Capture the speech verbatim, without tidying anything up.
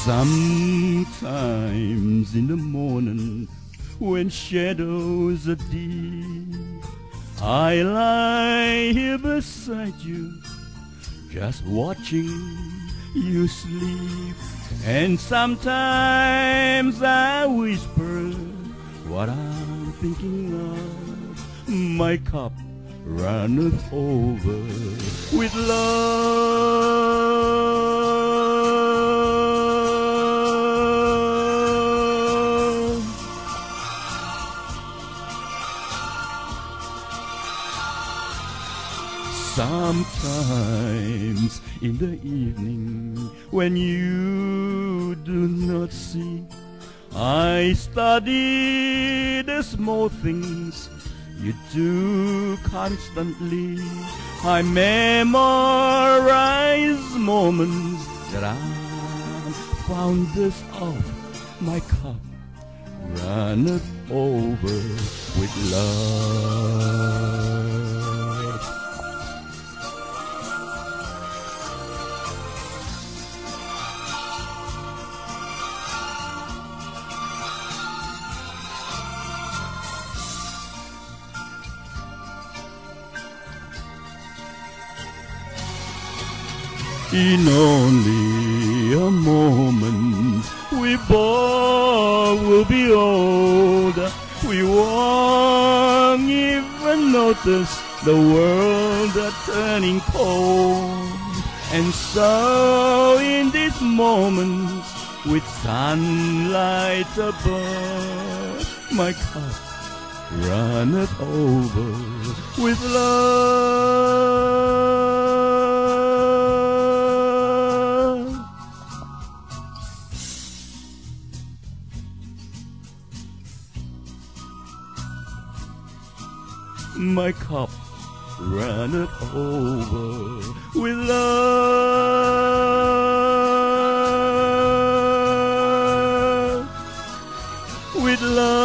Sometimes in the morning when shadows are deep, I lie here beside you, just watching you sleep. And sometimes I whisper what I'm thinking of. My cup runneth over with love. Sometimes in the evening when you do not see, I study the small things you do constantly. I memorize moments that I found this of. My cup runneth over with love. In only a moment we both will be old. We won't even notice the world are turning cold. And so in these moments with sunlight above, my cup runneth over with love. My cup runneth over with love, with love.